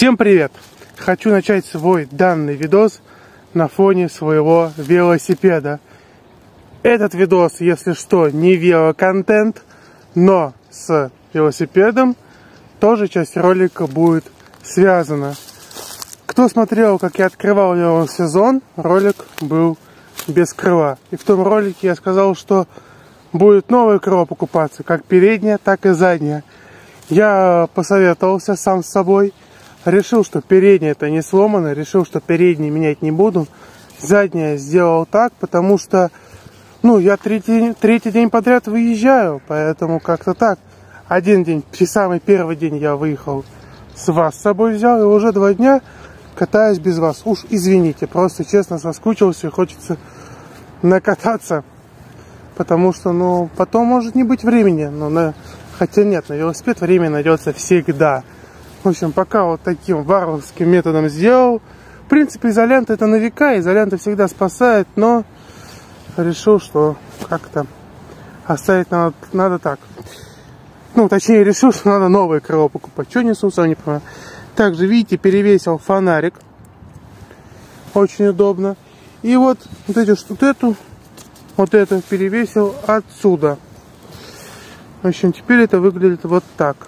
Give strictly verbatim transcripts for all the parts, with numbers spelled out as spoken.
Всем привет! Хочу начать свой данный видос на фоне своего велосипеда. Этот видос, если что, не велоконтент, но с велосипедом тоже часть ролика будет связана. Кто смотрел, как я открывал велосезон, ролик был без крыла. И в том ролике я сказал, что будет новое крыло покупаться, как переднее, так и заднее. Я посоветовался сам с собой. Решил, что переднее это не сломано, решил, что переднее менять не буду. Заднее сделал так, потому что, ну, я третий, третий день подряд выезжаю, поэтому как-то так. Один день, самый первый день я выехал, с вас с собой взял, и уже два дня катаюсь без вас. Уж извините, просто честно соскучился, хочется накататься, потому что, ну, потом может не быть времени, но на... хотя нет, на велосипед время найдется всегда. В общем, пока вот таким варварским методом сделал. В принципе, изолента это на века, изолента всегда спасает, но решил, что как-то оставить надо, надо так. Ну, точнее, решил, что надо новое крыло покупать. Что несу, сам не понимаю. Также, видите, перевесил фонарик. Очень удобно. И вот, вот, эти, вот эту, вот эту перевесил отсюда. В общем, теперь это выглядит вот так.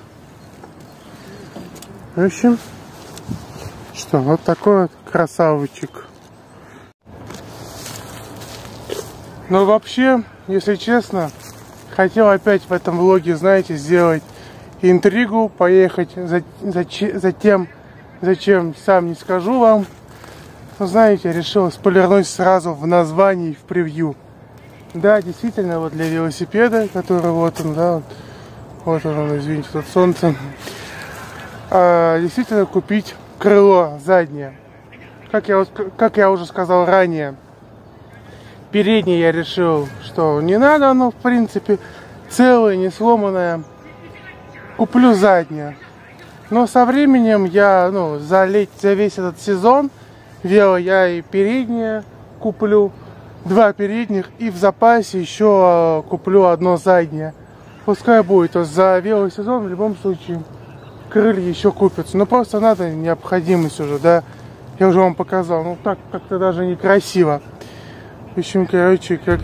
В общем, что, вот такой вот красавчик. Но вообще, если честно, хотел опять в этом влоге, знаете, сделать интригу, поехать за, за, за тем, зачем, сам не скажу вам. Но, знаете, решил спойлернуть сразу в названии, в превью. Да, действительно, вот для велосипеда, который вот он, да, вот, вот он, извините, тут солнце. А, действительно купить крыло заднее. Как я, как я уже сказал ранее, переднее я решил, что не надо, оно в принципе целое, не сломанное. Куплю заднее. Но со временем я, ну, за, лет, за весь этот сезон вело я и переднее куплю, два передних, и в запасе еще куплю одно заднее. Пускай будет, то за велосезон в любом случае крылья еще купятся. Но просто надо необходимость уже, да. Я уже вам показал. Ну так как-то даже некрасиво. В общем, короче, как...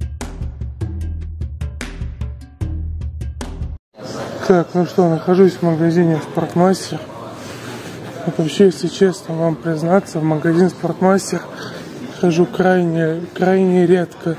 Так, ну что, нахожусь в магазине Спортмастер. Вот вообще, если честно вам признаться, в магазин Спортмастер хожу крайне, крайне редко.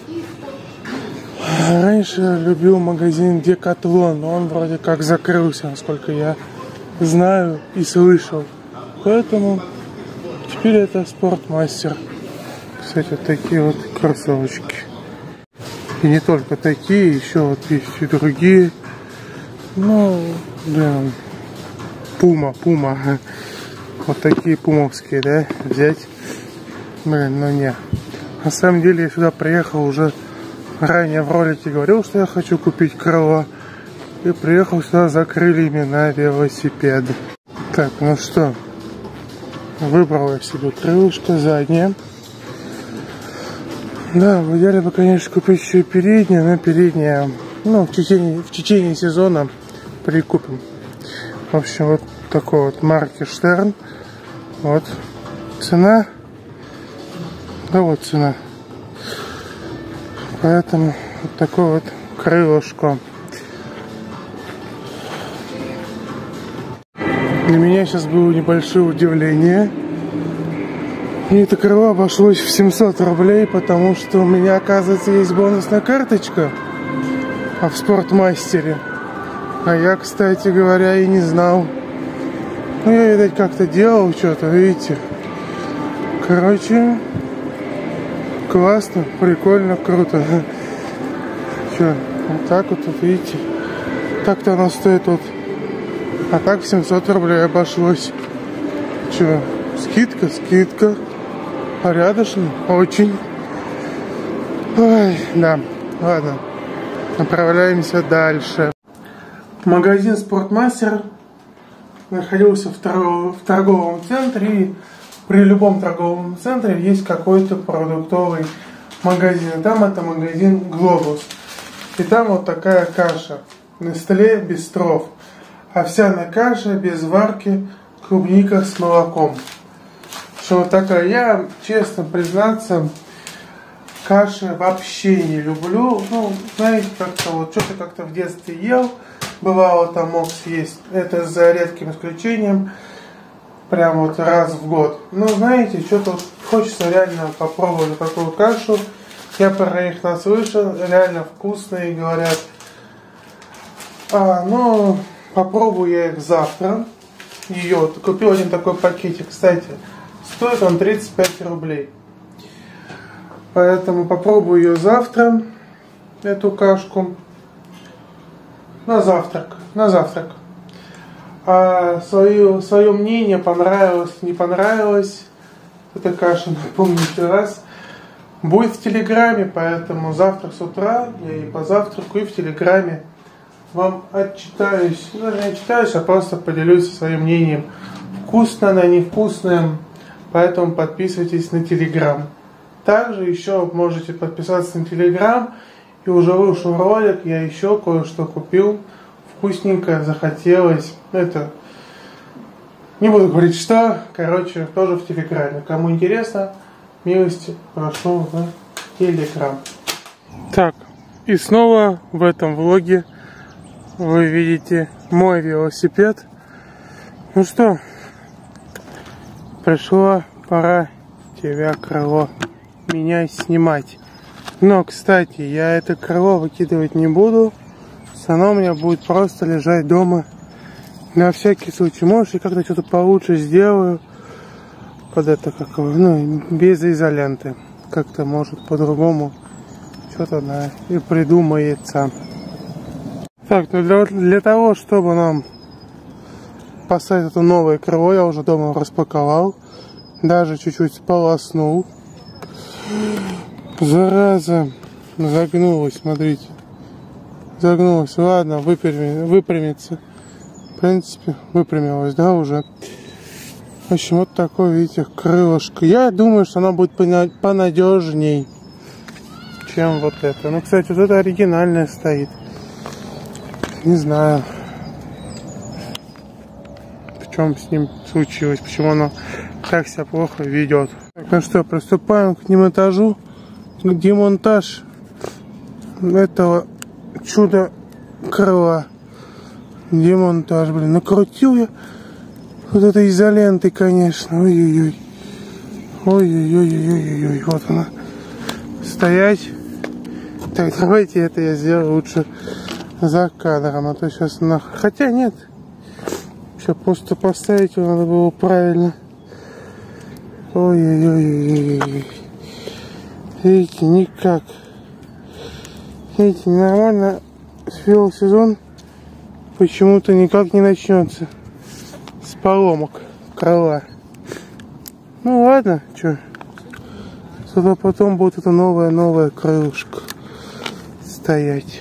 Раньше любил магазин Декатлон, но он вроде как закрылся, насколько я знаю и слышал. Поэтому теперь это Спортмастер. Кстати, вот такие вот кроссовочки. И не только такие, еще вот есть и другие. Ну, блин, Пума, Пума. Вот такие пумовские, да, взять. Блин, ну не. На самом деле я сюда приехал уже... Ранее в ролике говорил, что я хочу купить крыло. И приехал сюда за крыльями на велосипед. Так, ну что. Выбрал я себе крылышко заднее. Да, в идеале бы, конечно, купить еще и переднее, но переднее, ну, в течение, в течение сезона прикупим. В общем, вот такой вот марки Штерн. Вот цена. Да вот цена. Поэтому вот такое вот крылышко. Для меня сейчас было небольшое удивление. И это крыло обошлось в семьсот рублей, потому что у меня, оказывается, есть бонусная карточка в Спортмастере. А я, кстати говоря, и не знал. Ну, я, видать, как-то делал что-то, видите. Короче... Классно, прикольно, круто. Че, вот так вот, вот видите. Так-то оно стоит вот. А так в семьсот рублей обошлось. Че, скидка, скидка. Порядочно, очень. Ой, да, ладно. Направляемся дальше. Магазин Спортмастер находился в, торгов... в торговом центре. И при любом торговом центре есть какой-то продуктовый магазин. Там это магазин Глобус. И там вот такая каша. Нестле Бистров. Овсяная каша без варки клубника с молоком. Что вот такая. Я, честно признаться, каши вообще не люблю. Ну, знаете, как-то вот что-то как-то в детстве ел. Бывало там мог съесть. Это за редким исключением. Прям вот раз в год. Но знаете, что-то вот хочется реально попробовать такую кашу. Я про них наслышан. Реально вкусные, говорят. А, ну, попробую я их завтра. Ее купил один такой пакетик. Кстати, стоит он тридцать пять рублей. Поэтому попробую ее завтра. Эту кашку. На завтрак. На завтрак. А свое, свое мнение, понравилось, не понравилось, эта каша, напомню еще раз, будет в Телеграме, поэтому завтра с утра я и позавтраку, и в Телеграме вам отчитаюсь, ну, даже не отчитаюсь, а просто поделюсь своим мнением, вкусная она, невкусная, поэтому подписывайтесь на Телеграм. Также еще можете подписаться на Телеграм, и уже вышел ролик, я еще кое-что купил. Вкусненько, захотелось. Это не буду говорить что. Короче, тоже в Телеграме. Кому интересно, милости прошу в Телеграм. Так, и снова в этом влоге вы видите мой велосипед. Ну что, пришла пора тебя, крыло, меня снимать. Но, кстати, я это крыло выкидывать не буду. Оно у меня будет просто лежать дома на всякий случай. Может, я как-то что-то получше сделаю под это, как, ну, без изоленты. Как-то, может, по-другому что-то, да, и придумается. Так, ну для, для того, чтобы нам поставить это новое крыло, я уже дома распаковал. Даже чуть-чуть сполоснул. Зараза, загнулась, смотрите. Загнулась, ладно, выпрями, выпрямится. В принципе, выпрямилась, да, уже. В общем, вот такое, видите, крылышко. Я думаю, что оно будет понадежней, чем вот это. Ну, кстати, вот это оригинальное стоит. Не знаю, в чем с ним случилось, почему оно так себя плохо ведет. Так, ну что, приступаем к демонтажу, к демонтаж этого чудо крыла. Демонтаж, блин, накрутил я вот этой изолентой, конечно. Ой-ой-ой. Ой-ой-ой-ой-ой-ой. Вот она. Стоять. Так, давайте это я сделаю лучше за кадром, а то сейчас на... Хотя нет. Сейчас просто поставить его надо было правильно. Ой-ой-ой-ой-ой. Видите, никак. Видите, нормально велосезон почему-то никак не начнется с поломок крыла. Ну ладно, что. Зато потом будет это новое-новое крылышко стоять.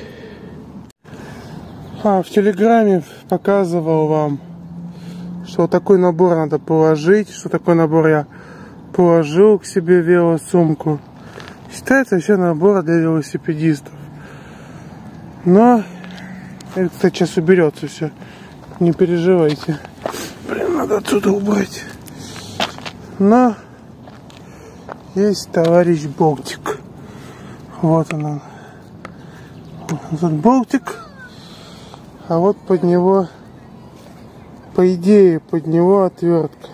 А, в Телеграме показывал вам, что вот такой набор надо положить, что такой набор я положил к себе в велосумку. Считается вообще набор для велосипедистов. Но это, кстати, сейчас уберется все. Не переживайте. Блин, надо отсюда убрать. Но есть товарищ болтик. Вот он. Вот тут болтик. А вот под него, по идее, под него отвертка.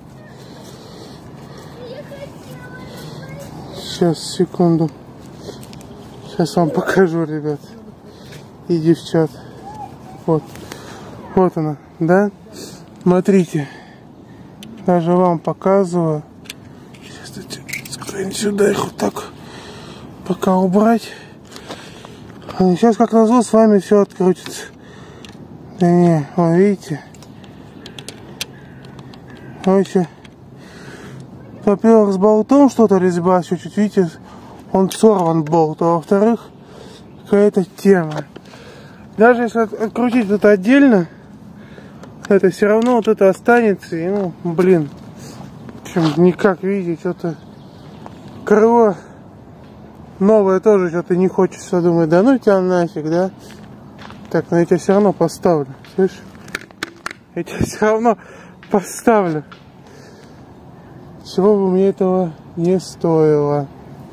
Сейчас, секунду. Сейчас вам покажу, ребят. И девчат. Вот. Вот она, да? Смотрите. Даже вам показываю. Сейчас сюда их вот так пока убрать. Сейчас, как назло, с вами все открутится. Да не, вон, видите? Короче, во-первых, с болтом что-то резьба чуть-чуть, видите, он сорван болт, а во-вторых, какая-то тема. Даже если открутить это отдельно, это все равно вот это останется, и, ну, блин, в общем, никак, видите, что-то крыло новое тоже что-то не хочется, думаю, да ну тебя нафиг, да? Так, но я тебя все равно поставлю, слышишь? Я тебя все равно поставлю. Чего бы мне этого не стоило.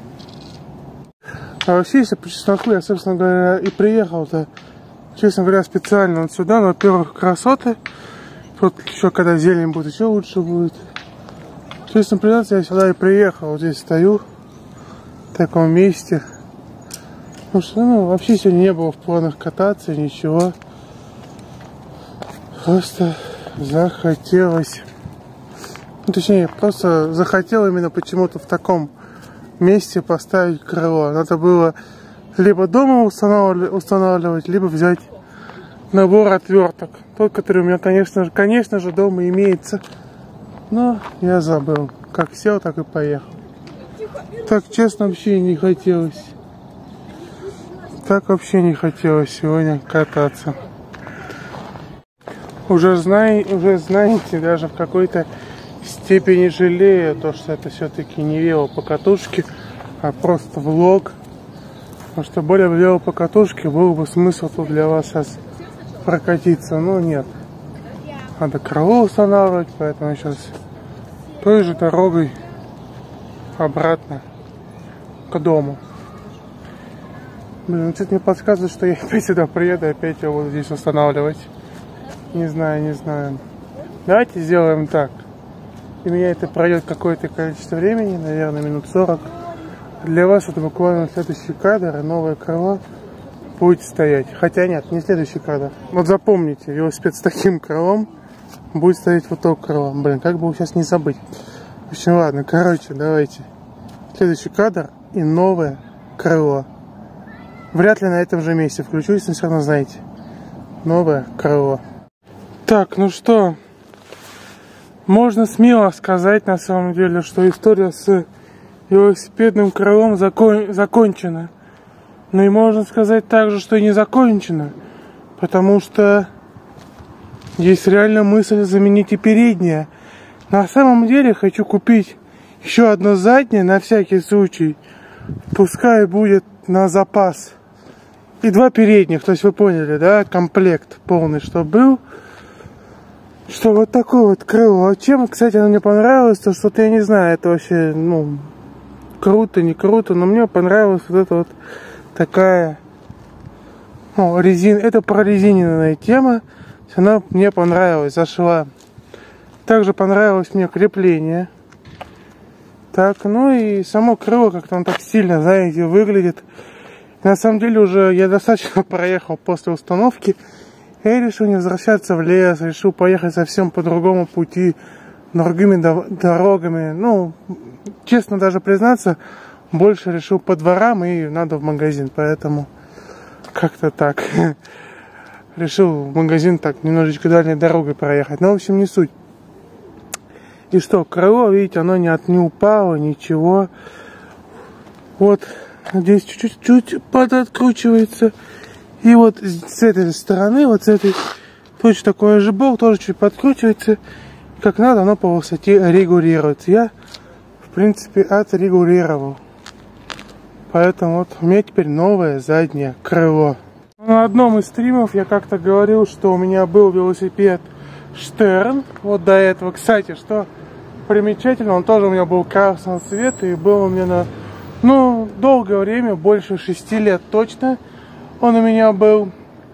А вообще, если по чесноку, я, собственно говоря, и приехал-то, честно говоря, специально вот сюда. Ну, во-первых, красоты. Тут еще когда зелень будет, еще лучше будет. Честно признаться, я сюда и приехал. Вот здесь стою, в таком месте. Потому что, ну, вообще сегодня не было в планах кататься, ничего. Просто захотелось. Ну, точнее, просто захотел именно почему-то в таком месте поставить крыло. Надо было либо дома устанавливать, устанавливать, либо взять набор отверток. Тот, который у меня, конечно же, конечно же, дома имеется. Но я забыл. Как сел, так и поехал. Так, честно, вообще не хотелось. Так вообще не хотелось сегодня кататься. Уже, знай, уже знаете, даже в какой-то степени жалею то, что это все-таки не велопокатушки, а просто влог. Потому что более в велопокатушке был бы смысл тут для вас сейчас прокатиться, но нет. Надо крыло устанавливать, поэтому я сейчас той же дорогой обратно к дому. Блин, что-то мне подсказывает, что я опять сюда приеду, опять его буду здесь устанавливать. Не знаю, не знаю. Давайте сделаем так. У меня это пройдет какое-то количество времени, наверное, минут сорок. Для вас это буквально следующий кадр, и новое крыло будет стоять. Хотя нет, не следующий кадр. Вот запомните, велосипед с таким крылом будет стоять вот то крыло. Блин, как бы его сейчас не забыть. В общем, ладно, короче, давайте. Следующий кадр и новое крыло. Вряд ли на этом же месте включусь, но все равно знаете. Новое крыло. Так, ну что, можно смело сказать на самом деле, что история с велосипедным крылом закон... закончена. Но и можно сказать также, что и не закончена. Потому что есть реально мысль заменить и переднее. На самом деле хочу купить еще одно заднее на всякий случай. Пускай будет на запас. И два передних, то есть вы поняли, да, комплект полный, что был. Что вот такое вот крыло. А чем, кстати, оно мне понравилось, то что-то я не знаю, это вообще, ну, круто, не круто, но мне понравилась вот эта вот такая, ну, резин, это прорезиненная тема, она мне понравилась, зашла. Также понравилось мне крепление. Так, ну и само крыло как-то он так сильно, знаете, выглядит. На самом деле уже я достаточно проехал после установки. Я решил не возвращаться в лес, решил поехать совсем по другому пути, другими дорогами. Ну, честно даже признаться, больше решил по дворам и надо в магазин, поэтому как-то так. Решил в магазин так немножечко дальней дорогой проехать, но в общем не суть. И что, крыло, видите, оно не, от, не упало, ничего. Вот, здесь чуть-чуть подоткручивается. И вот с этой стороны, вот с этой, точно такой же болт, тоже чуть подкручивается. Как надо, оно по высоте регулируется. Я, в принципе, отрегулировал. Поэтому вот у меня теперь новое заднее крыло. На одном из стримов я как-то говорил, что у меня был велосипед Штерн. Вот до этого, кстати, что примечательно, он тоже у меня был красного цвета. И был у меня на, ну, долгое время, больше шести лет точно. Он у меня был,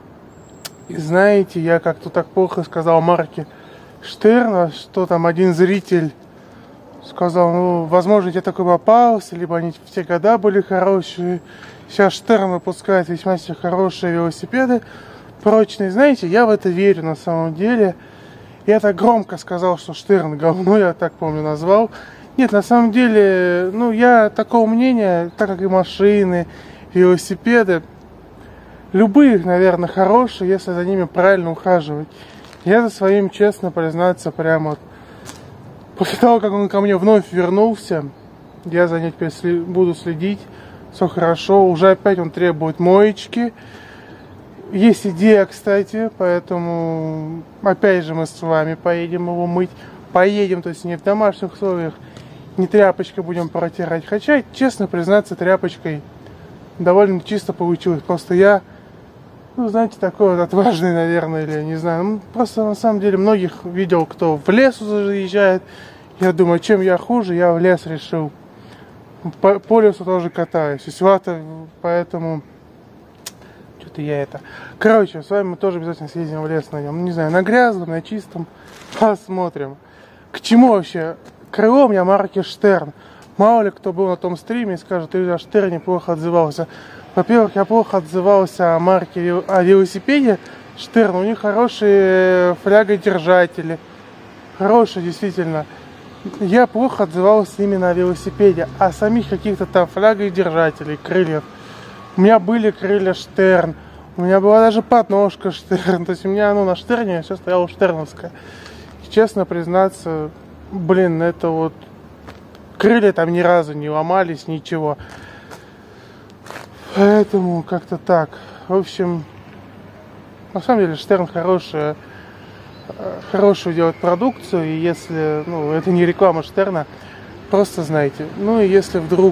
и знаете, я как-то так плохо сказал марке Штерна, что там один зритель сказал, ну, возможно, тебе такой попался, либо они в те года были хорошие. Сейчас Штерн выпускает весьма все хорошие велосипеды, прочные. Знаете, я в это верю на самом деле. Я так громко сказал, что Штерн говно, я так помню назвал. Нет, на самом деле, ну, я такого мнения, так как и машины, велосипеды, любые, наверное, хорошие, если за ними правильно ухаживать. Я за своим, честно признаться, прямо вот после того, как он ко мне вновь вернулся, я за ним теперь сли- буду следить. Все хорошо. Уже опять он требует моечки. Есть идея, кстати, поэтому опять же мы с вами поедем его мыть. Поедем, то есть не в домашних условиях, не тряпочкой будем протирать. Хотя, честно признаться, тряпочкой довольно чисто получилось. Просто я ну, знаете, такой вот отважный, наверное, или не знаю. Ну, просто на самом деле многих видел, кто в лес заезжает. Я думаю, чем я хуже, я в лес решил. По, по лесу тоже катаюсь. Веселато, поэтому... Что-то я это... Короче, с вами мы тоже обязательно съездим в лес на нем. Не знаю, на грязном, на чистом. Посмотрим. К чему вообще? Крыло у меня марки Штерн. Мало ли кто был на том стриме и скажет, ты о Штерне плохо отзывался. Во-первых, я плохо отзывался о марке, о велосипеде Штерн. У них хорошие флягодержатели. Хорошие, действительно. Я плохо отзывался именно о велосипеде. А самих каких-то там флягодержателей, крыльев. У меня были крылья Штерн. У меня была даже подножка Штерн. То есть у меня, ну, на Штерне все стояло штерновское. И, честно признаться, блин, это вот... Крылья там ни разу не ломались, ничего. Поэтому как-то так. В общем, на самом деле Штерн хорошая, хорошую делает продукцию. И если, ну, это не реклама Штерна, просто знайте. Ну и если вдруг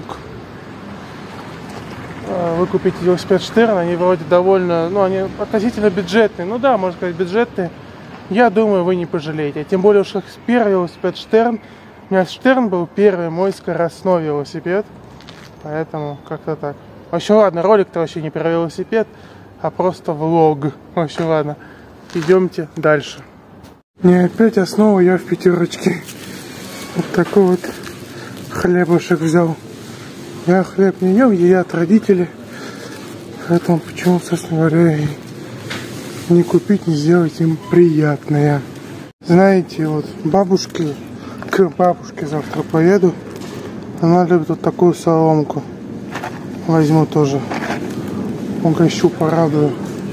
вы купите велосипед Штерн, они вроде довольно, ну, они относительно бюджетные. Ну да, можно сказать, бюджетные. Я думаю, вы не пожалеете. Тем более, что первый велосипед Штерн, у меня Штерн был первый мой скоростной велосипед. Поэтому как-то так. В общем, ладно, ролик-то вообще не про велосипед, а просто влог. В общем, ладно, идемте дальше. Не, опять основу я в пятерочке. Вот такой вот хлебушек взял. Я хлеб не ем, едят родители. Поэтому почему, собственно говоря, не купить, не сделать им приятное. Знаете, вот бабушки, к бабушке завтра поеду. Она любит вот такую соломку. Возьму тоже. Угощу, порадую.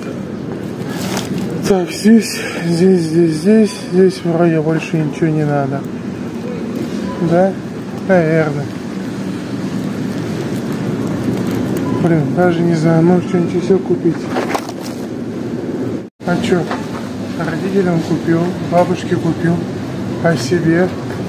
Так, здесь, здесь, здесь, здесь, здесь вроде больше ничего не надо. Да? Наверное. Блин, даже не знаю, может что-нибудь еще купить. А что? Родителям купил, бабушке купил, а себе?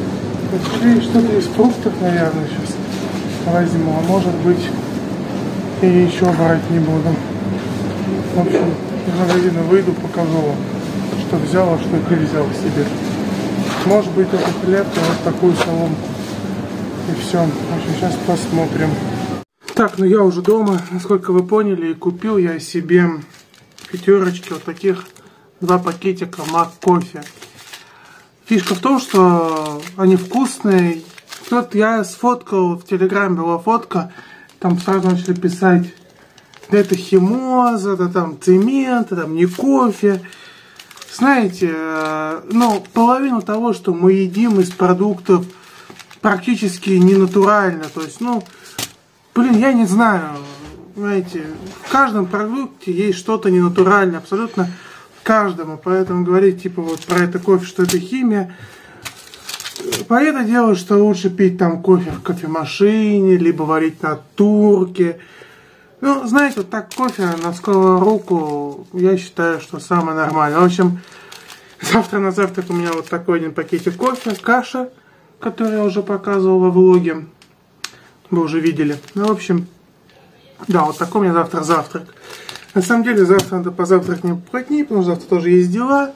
Что-то из фруктов, наверное, сейчас возьму. А может быть, и еще брать не буду. В общем, из магазина выйду, покажу вам, что взял, а что и взял себе. Может быть, это хлеб, и вот такую соломку. И все. В общем, сейчас посмотрим. Так, ну я уже дома, насколько вы поняли, и купил я себе пятерочки вот таких, два пакетика Мак кофе. Фишка в том, что они вкусные. Кто-то, я сфоткал, в Телеграме была фотка, там сразу начали писать, да это химоза, да там цемент, да там не кофе. Знаете, ну, половину того, что мы едим из продуктов, практически не натурально. То есть, ну, блин, я не знаю, знаете, в каждом продукте есть что-то ненатуральное, абсолютно каждому. Поэтому говорить, типа, вот про это кофе, что это химия. Понятное дело, что лучше пить там кофе в кофемашине, либо варить на турке. Ну, знаете, вот так кофе на скорую руку, я считаю, что самое нормальное. В общем, завтра на завтрак у меня вот такой один пакетик кофе, каша, которую я уже показывал во влоге. Вы уже видели. Ну, в общем, да, вот такой у меня завтра завтрак. На самом деле, завтра надо позавтракать не поплотнее, потому что завтра тоже есть дела.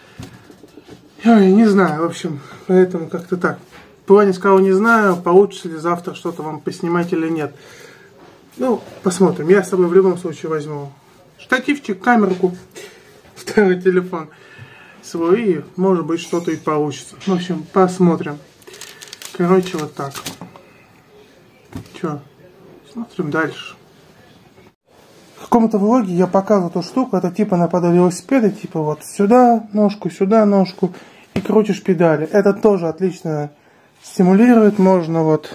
Ой, не знаю, в общем, поэтому как-то так. Плане сказал, не знаю, получится ли завтра что-то вам поснимать или нет. Ну, посмотрим. Я с собой в любом случае возьму штативчик, камерку, второй телефон свой, и может быть что-то и получится. В общем, посмотрим. Короче, вот так. Че? Смотрим дальше. В каком-то влоге я показывал эту штуку, это типа наподобие велосипеда, типа вот сюда ножку, сюда ножку, и крутишь педали. Это тоже отлично стимулирует, можно вот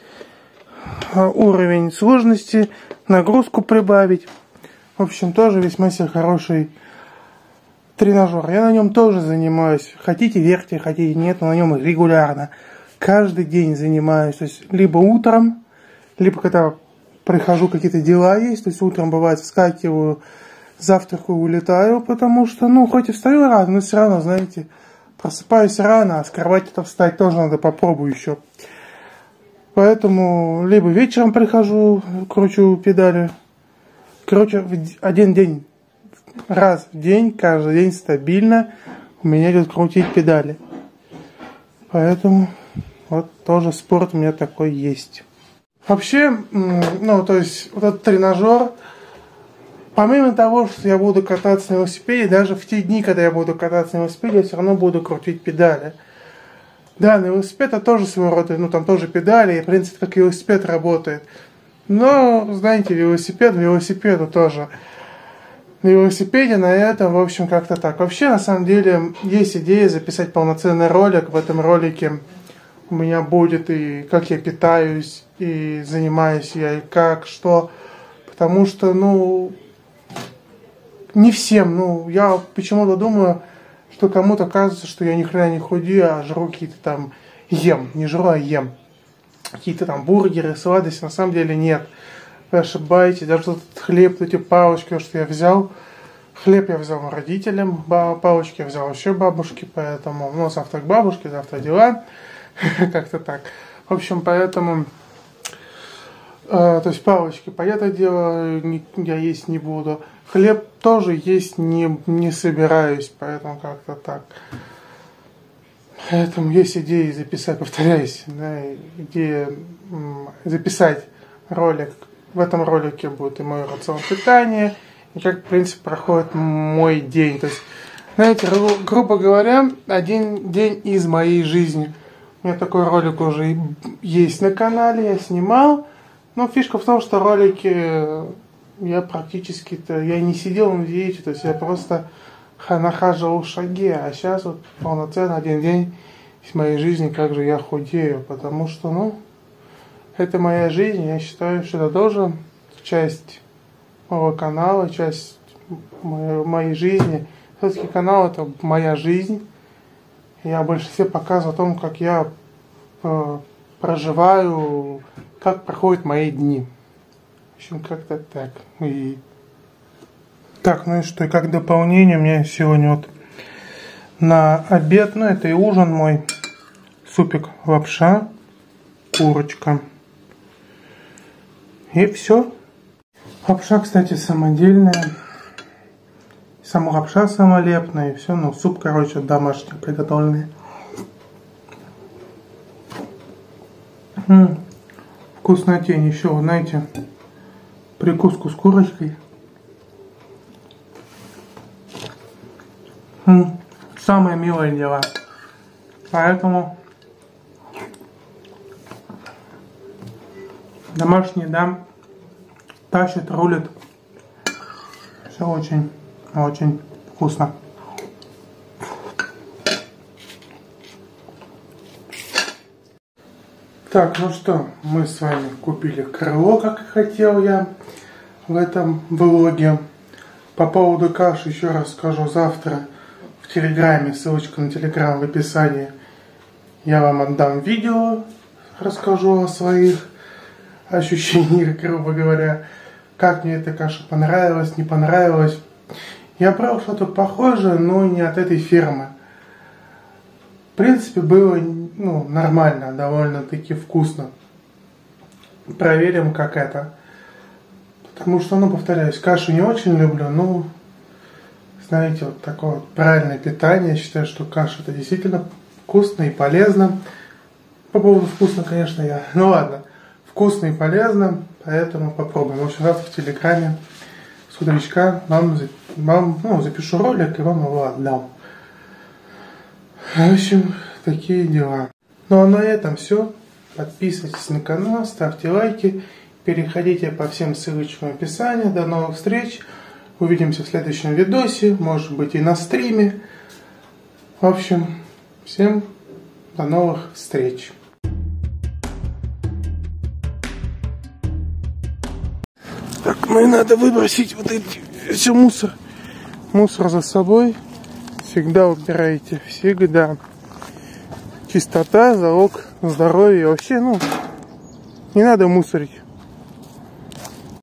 уровень сложности, нагрузку прибавить. В общем, тоже весьма себе хороший тренажер. Я на нем тоже занимаюсь. Хотите верьте, хотите нет, но на нем регулярно. Каждый день занимаюсь. То есть либо утром, либо когда прихожу, какие-то дела есть. То есть утром бывает вскакиваю, завтракаю, улетаю, потому что, ну, хоть и встаю рано, но все равно, знаете, просыпаюсь рано, а с кровати-то встать тоже надо, попробую еще. Поэтому либо вечером прихожу, кручу педали. Короче, в один день раз в день, каждый день стабильно у меня идет крутить педали. Поэтому вот тоже спорт у меня такой есть. Вообще, ну, то есть, вот этот тренажер, помимо того, что я буду кататься на велосипеде, даже в те дни, когда я буду кататься на велосипеде, я все равно буду крутить педали. Да, на велосипед это тоже своего рода, ну, там тоже педали, и, в принципе, как велосипед работает. Но, знаете, велосипед велосипеду тоже. На велосипеде, на этом, в общем, как-то так. Вообще, на самом деле, есть идея записать полноценный ролик. В этом ролике у меня будет и как я питаюсь, и занимаюсь я, и как, что. Потому что, ну, не всем, ну, я почему-то думаю, что кому-то кажется, что я ни хрена не худею, а жру какие-то там, ем, не жру, а ем. Какие-то там бургеры, сладости, на самом деле нет. Вы ошибаетесь, даже этот хлеб, эти палочки, что я взял. Хлеб я взял родителям, палочки я взял вообще бабушке, поэтому, ну, завтра к бабушке, завтра дела, как-то так. В общем, поэтому, э, то есть палочки, понятное дело, я есть не буду. Хлеб тоже есть не, не собираюсь, поэтому как-то так. Поэтому есть идея записать, повторяюсь, да, идея м, записать ролик. В этом ролике будет и мой рацион питания, и как, в принципе, проходит мой день. То есть, знаете, гру- грубо говоря, один день из моей жизни. У меня такой ролик уже есть на канале, я снимал. Но фишка в том, что ролики я практически-то, я не сидел на диете, то есть я просто нахаживал шаги, а сейчас вот полноценно один день из моей жизни, как же я худею, потому что, ну, это моя жизнь, я считаю, что это тоже часть моего канала, часть моей, моей жизни. Все-таки канал это моя жизнь, я больше всего показываю о том, как я э, проживаю, как проходят мои дни. В общем, как-то так. И... Так, ну и что, и как дополнение у меня сегодня вот на обед, ну это и ужин мой, супик лапша, курочка. И все. Лапша, кстати, самодельная. Сама лапша самолепная, и все, ну суп, короче, домашний, приготовленный. М-м, вкуснотень, еще, знаете, прикуску с курочкой. М-м, самое милое дело. Поэтому домашняя еда тащит, рулит. Все очень, очень вкусно. Так, ну что, мы с вами купили крыло, как и хотел я в этом влоге. По поводу каши еще раз скажу завтра в Телеграме, ссылочка на Телеграм в описании. Я вам отдам видео, расскажу о своих ощущениях, грубо говоря, как мне эта каша понравилась, не понравилась. Я брал что-то похожее, но не от этой фирмы. В принципе, было, ну, нормально, довольно-таки вкусно. Проверим, как это. Потому что, ну, повторяюсь, кашу не очень люблю, но, знаете, вот такое вот правильное питание. Я считаю, что каша это действительно вкусно и полезно. По поводу вкусно, конечно, я... Ну ладно, вкусно и полезно, поэтому попробуем. В общем, завтра в Телеграме с утречка вам, вам ну, запишу ролик и вам его отдам. В общем, такие дела. Ну а на этом все. Подписывайтесь на канал, ставьте лайки, переходите по всем ссылочкам в описании. До новых встреч. Увидимся в следующем видосе, может быть и на стриме. В общем, всем до новых встреч. Так, ну и надо выбросить вот эти, все мусор. Мусор за собой. Всегда убирайте, всегда. Чистота, залог здоровья. Вообще, ну, не надо мусорить.